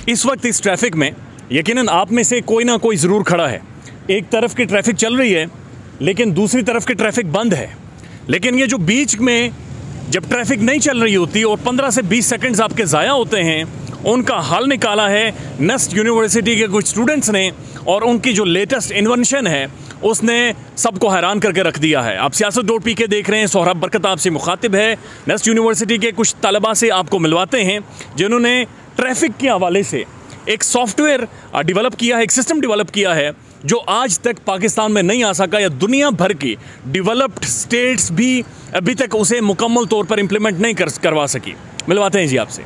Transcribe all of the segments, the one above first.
इस वक्त इस ट्रैफिक में यकीनन आप में से कोई ना कोई ज़रूर खड़ा है। एक तरफ की ट्रैफिक चल रही है लेकिन दूसरी तरफ की ट्रैफिक बंद है। लेकिन ये जो बीच में जब ट्रैफिक नहीं चल रही होती और 15 से 20 सेकंड्स आपके ज़ाया होते हैं, उनका हल निकाला है नेस्ट यूनिवर्सिटी के कुछ स्टूडेंट्स ने और उनकी जो लेटेस्ट इन्वेंशन है उसने सबको हैरान करके रख दिया है। आप Siyasat.pk देख रहे हैं। सोहराब बरकत आपसे मुखातिब है। नेस्ट यूनिवर्सिटी के कुछ तलबा से आपको मिलवाते हैं जिन्होंने ट्रैफिक के हवाले से एक सॉफ्टवेयर डेवलप किया है, एक सिस्टम डेवलप किया है जो आज तक पाकिस्तान में नहीं आ सका या दुनिया भर की डेवलप्ड स्टेट्स भी अभी तक उसे मुकम्मल तौर पर इम्प्लीमेंट नहीं करवा सकी। मिलवाते हैं जी आपसे।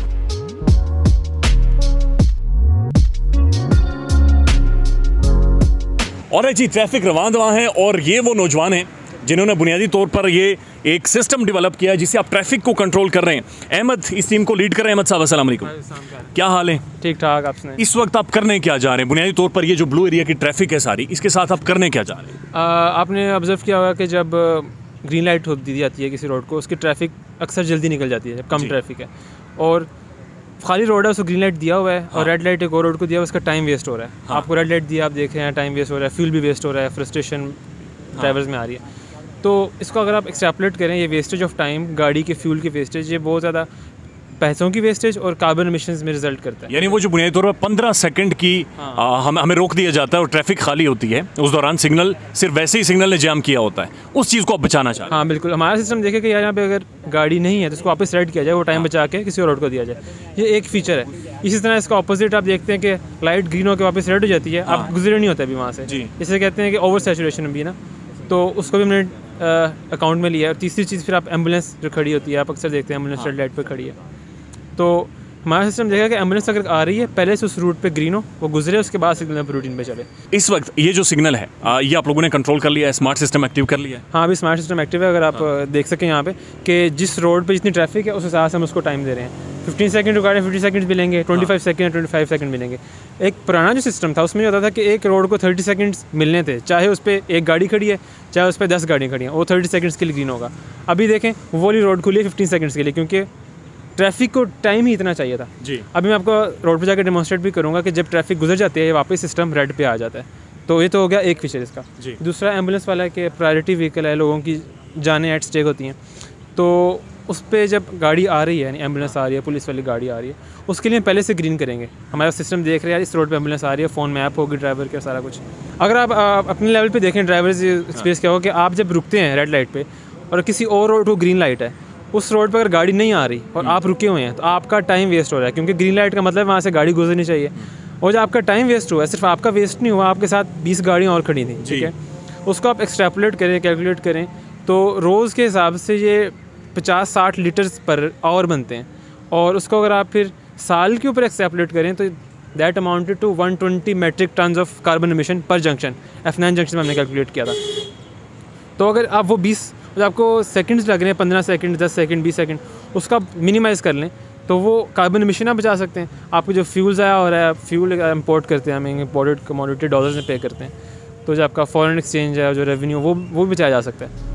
और जी ट्रैफिक रवां है और ये वो नौजवान हैं जिन्होंने बुनियादी तौर पर ये एक सिस्टम डेवलप किया जिससे आप ट्रैफिक को कंट्रोल कर रहे हैं। अहमद इस टीम को लीड कर रहे हैं। अहमद साहब अस्सलाम वालेकुम, क्या हाल है? ठीक ठाक। आपने इस वक्त आप करने क्या जा रहे हैं? बुनियादी तौर पर ये जो ब्लू एरिया की ट्रैफिक है सारी, इसके साथ आप करने क्या जा रहे हैं? आपने ऑब्जर्व किया होगा कि जब ग्रीन लाइट दी जाती है किसी रोड को, उसकी ट्रैफिक अक्सर जल्दी निकल जाती है जब कम ट्रैफिक है, और खाली रोड है उसको ग्रीन लाइट दिया हुआ है और रेड लाइट एक और रोड को दिया हुआ है, उसका टाइम वेस्ट हो रहा है। आपको रेड लाइट दिया, आप देख रहे हैं टाइम वेस्ट हो रहा है, फ्यूल भी वेस्ट हो रहा है, फ्रस्ट्रेशन ड्राइवर्स में आ रही है। तो इसको अगर आप एक्सट्रैपलेट करें, ये वेस्टेज ऑफ टाइम, गाड़ी के फ्यूल की वेस्टेज, ये बहुत ज़्यादा पैसों की वेस्टेज और कार्बन एमिशंस में रिजल्ट करता है। यानी वो जो बुनियादी तौर पर 15 सेकंड की हमें रोक दिया जाता है और ट्रैफिक खाली होती है, उस दौरान सिग्नल सिर्फ वैसे ही सिग्नल ने जाम किया होता है, उस चीज़ को आप बचाना चाहते हैं? हाँ बिल्कुल। हमारा सिस्टम देखे कि यहाँ पे अगर गाड़ी नहीं है तो उसको वापस रेड किया जाए, वो टाइम बचा के किसी और रोड को दिया जाए। ये एक फीचर है। इसी तरह इसका ऑपोजिट आप देखते हैं कि लाइट ग्रीन होकर वापस रेड हो जाती है, आप गुजरे नहीं होता अभी वहाँ से। इसे कहते हैं कि ओवर सैचुरेशन भी ना, तो उसको भी हमने अकाउंट में लिया है। और तीसरी चीज़ फिर आप एम्बुलेंस जो खड़ी होती है, आप अक्सर देखते हैं एम्बुलेंस रेड लाइट पर खड़ी है, तो हमारा सिस्टम देखा कि एम्बुलेंस अगर आ रही है पहले से उस रूट पे ग्रीन हो, वो गुजरे, उसके बाद सिग्नल पर रूटीन पे चले। इस वक्त ये जो सिग्नल है ये आप लोगों ने कंट्रोल कर लिया है, स्मार्ट सिस्टम एक्टिव कर लिया है? हाँ, अभी स्मार्ट सिस्टम एक्टिव है। अगर आप देख सकें यहाँ पे कि जिस रोड पे जितनी ट्रैफिक है उस हिसाब से हम उसको टाइम दे रहे हैं। 15 सेकंड रुका रहे 50 सेकंड मिलेंगे, 25 सेकंड 25 सेकंड मिलेंगे। एक पुराना जो सिस्टम था उसमें होता था कि एक रोड को 30 सेकंड्स मिलने थे, चाहे उस पर एक गाड़ी खड़ी है चाहे उस पर 10 गाड़ियाँ खड़ी हैं, वो 30 सेकंड्स के लिए ग्रीन होगा। अभी देखें वो वाली रोड खुली है 15 सेकंड्स के लिए, क्योंकि ट्रैफिक को टाइम ही इतना चाहिए था जी। अभी मैं आपको रोड पे जाकर डेमोन्स्ट्रेट भी करूँगा कि जब ट्रैफिक गुजर जाती है वापस सिस्टम रेड पे आ जाता है। तो ये तो हो गया एक फीचर इसका जी। दूसरा एम्बुलेंस वाला है कि प्रायोरिटी व्हीकल है, लोगों की जानें एट स्टेक होती हैं, तो उस पर जब गाड़ी आ रही है, यानी एम्बुलेंस आ रही है, पुलिस वाली गाड़ी आ रही है, उसके लिए पहले से ग्रीन करेंगे। हमारा सिस्टम देख रहे हैं इस रोड पे एम्बुलेंस आ रही है, फ़ोन में ऐप होगी ड्राइवर के, सारा कुछ। अगर आप अपने लेवल पे देखें ड्राइवर स्पेस क्या होगा कि आप जब रुकते हैं रेड लाइट पे और किसी और रोड को ग्रीन लाइट है, उस रोड पर अगर गाड़ी नहीं आ रही और आप रुके हुए हैं तो आपका टाइम वेस्ट हो रहा है, क्योंकि ग्रीन लाइट का मतलब वहाँ से गाड़ी गुजरनी चाहिए। और जो आपका टाइम वेस्ट हुआ है, सिर्फ आपका वेस्ट नहीं हुआ, आपके साथ 20 गाड़ियाँ और खड़ी थी, ठीक है। उसको आप एक्सट्रैपुलेट करें, कैलकुलेट करें, तो रोज़ के हिसाब से ये 50-60 लीटर्स पर आवर बनते हैं। और उसको अगर आप फिर साल के ऊपर एक्सट्रैपुलेट करें तो that amounted to 120 metric tons of carbon emission पर जंक्शन। F9 जंक्शन में हमने कैलकुलेट किया था। तो अगर आप वो 20 आपको सेकंड्स लग रहे हैं, 15 सेकंड 10 सेकंड 20 सेकंड, उसका मिनिमाइज़ कर लें तो वो कार्बन एमिशन आप बचा सकते हैं। आपको जो फ्यूल ज़ाया हो रहा है, फ्यूल इंपोर्ट करते हैं, हम इंपोर्टेड कमोडिटी डॉलर्स में पे करते हैं, तो जो आपका फॉरेन एक्सचेंज है, जो रेवेन्यू, वो भी बचाया जा सकता है।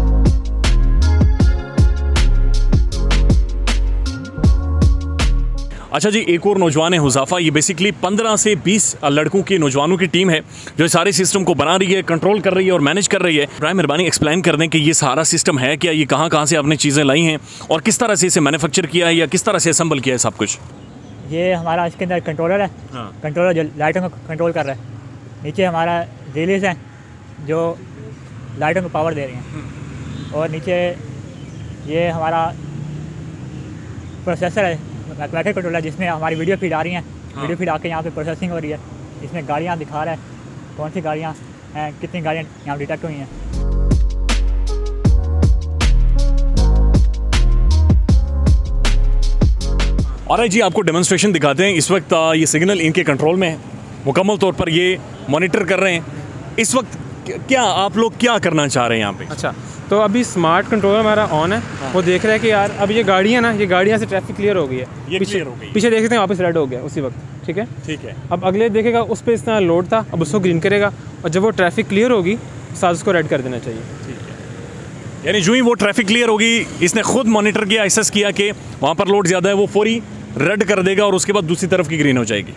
अच्छा जी, एक और नौजवान है हुज़ाफ़ा। ये बेसिकली 15 से 20 लड़कों की नौजवानों की टीम है जो सारे सिस्टम को बना रही है, कंट्रोल कर रही है और मैनेज कर रही है। प्राय मेहरबानी एक्सप्लेन कर दें कि ये सारा सिस्टम है क्या, ये कहाँ से आपने चीज़ें लाई हैं और किस तरह से इसे मैन्युफैक्चर किया है या किस तरह से असेंबल किया है सब कुछ? ये हमारा इसके अंदर कंट्रोलर है। कंट्रोलर जो लाइटों को कंट्रोल कर रहा है। नीचे हमारा रिलेज है जो लाइटों को पावर दे रही हैं, और नीचे ये हमारा प्रोसेसर है, मैकेनिकल कंट्रोलर, जिसमें हमारी वीडियो फीड आ रही हैं। वीडियो फीड आके यहाँ पे प्रोसेसिंग हो रही है, इसमें गाड़ियाँ दिखा रहा है कौन सी गाड़ियाँ हैं, कितनी गाड़ियाँ यहाँ डिटेक्ट हुई हैं। और जी आपको डेमोन्स्ट्रेशन दिखाते हैं। इस वक्त ये सिग्नल इनके कंट्रोल में है, मुकम्मल तौर पर ये मॉनिटर कर रहे हैं। इस वक्त क्या आप लोग क्या करना चाह रहे हैं यहाँ पे? अच्छा, तो अभी स्मार्ट कंट्रोलर हमारा ऑन है। वो देख रहा है कि यार अब ये गाड़ी है ना, ये गाड़ियाँ से ट्रैफिक क्लियर हो गई है, ये क्लियर हो गई, पीछे देख सकते हैं वापस रेड हो गया उसी वक्त, ठीक है। ठीक है, अब अगले देखेगा उस पर इतना लोड था, अब उसको ग्रीन करेगा, और जब वो ट्रैफिक क्लियर होगी साथ उसको रेड कर देना चाहिए। ठीक है, यानी जो ही वो ट्रैफिक क्लियर होगी, इसने खुद मॉनिटर किया, एसेस किया कि वहाँ पर लोड ज़्यादा है, वो फौरी रेड कर देगा और उसके बाद दूसरी तरफ की ग्रीन हो जाएगी।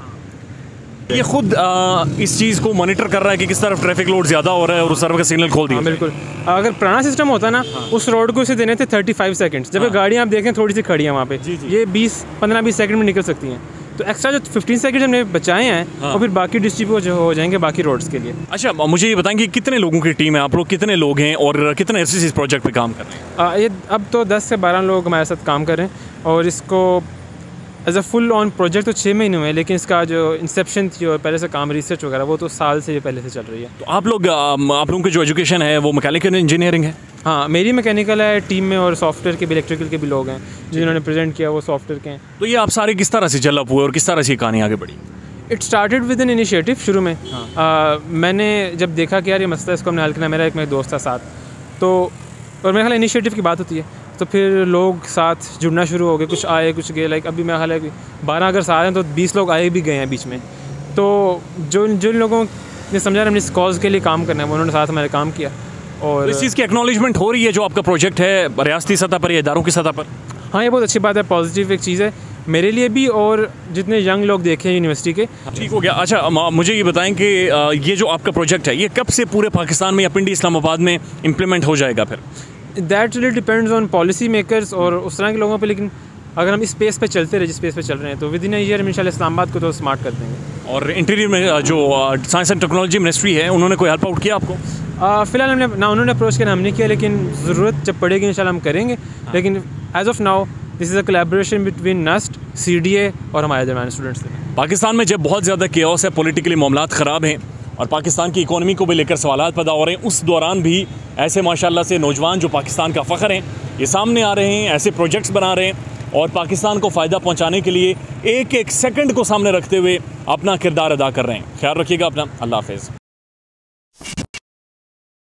ये खुद इस चीज़ को मॉनिटर कर रहा है कि किस तरफ ट्रैफिक लोड ज़्यादा हो रहा है और उस तरफ का सिग्नल खोल दिया। बिल्कुल। अगर पुराना सिस्टम होता ना, उस रोड को इसे देने थे 35 सेकंड्स, जब गाड़ियाँ आप देखें थोड़ी सी खड़ी हैं वहाँ पे, ये 15-20 सेकंड में निकल सकती हैं। तो एक्स्ट्रा जो 15 सेकंड हमने बचाए हैं और फिर बाकी डिस्ट्रीब्यूट हो जाएंगे बाकी रोड्स के लिए। अच्छा, मुझे ये बताएं कि कितने लोगों की टीम है, आप लोग कितने लोग हैं और कितने अरसे से इस प्रोजेक्ट पे काम कर रहे हैं? ये अब तो 10 से 12 लोग हमारे साथ काम कर रहे हैं और इसको as a full on project तो 6 महीने हुए हैं, लेकिन इसका जो इंसेप्शन थी और पहले से काम रिसर्च वगैरह वो तो साल से पहले से चल रही है। तो आप लोगों की जो एजुकेशन है वो मैकेनिकल इंजीनियरिंग है? हाँ, मेरी मैकेनिकल है, टीम में और सॉफ्टवेयर के भी, इलेक्ट्रिकल के भी लोग हैं जिन्होंने प्रेजेंट किया वो सॉफ्टवेयर के हैं। तो ये आप सारे किस तरह से डेवलप हुए और किस तरह से कहानी आगे बढ़ी? It started with an initiative. शुरू में मैंने जब देखा कि यार ये मसला इसको हमने हल करना, मेरा एक दोस्त था साथ, तो और मेरे ख्याल इनिशिएटिव की बात होती है तो फिर लोग साथ जुड़ना शुरू हो गए, कुछ आए कुछ गए। लाइक अभी मेरा ख्याल है 12 अगर सारे हैं तो 20 लोग आए भी गए हैं बीच में। तो जिन लोगों ने समझा हमने इस कॉज के लिए काम करना है, उन्होंने साथ हमारे काम किया। और तो इस चीज़ की एक्नॉलेजमेंट हो रही है जो आपका प्रोजेक्ट है रियासती सतह पर या इदारों की सतह पर? हाँ, ये बहुत अच्छी बात है, पॉजिटिव एक चीज़ है मेरे लिए भी और जितने यंग लोग देखे हैं यूनिवर्सिटी के। ठीक हो गया। अच्छा, मुझे ये बताएं कि ये जो आपका प्रोजेक्ट है ये कब से पूरे पाकिस्तान में या पिंडी इस्लामाबाद में इम्प्लीमेंट हो जाएगा फिर? That really depends on policy makers और उस तरह के लोगों पे, लेकिन अगर हम इस स्पेस पे चलते रहे जिस स्पेस पे चल रहे हैं तो विद इन ईयर इंशाल्लाह इस्लामाबाद को तो स्मार्ट कर देंगे। और इंटीरियर में जो साइंस एंड टेक्नोलॉजी मिनिस्ट्री है उन्होंने कोई हेल्प आउट किया आपको? फ़िलहाल हमने ना उन्होंने अप्रोच किया ना हमने किया, लेकिन ज़रूरत जब पड़ेगी इंशाल्लाह हम करेंगे। लेकिन as of now this is a collaboration between NUST, CDA और हमारे दरमियान स्टूडेंट्स। पाकिस्तान में जब बहुत ज़्यादा केओस है, पॉलिटिकली मामलात ख़राब हैं और पाकिस्तान की इकोनॉमी को भी लेकर सवालात पैदा हो रहे हैं, उस दौरान भी ऐसे माशाल्लाह से नौजवान जो पाकिस्तान का फ़ख्र हैं ये सामने आ रहे हैं, ऐसे प्रोजेक्ट्स बना रहे हैं और पाकिस्तान को फ़ायदा पहुंचाने के लिए एक एक सेकंड को सामने रखते हुए अपना किरदार अदा कर रहे हैं। ख्याल रखिएगा अपना। अल्लाह हाफ़िज़।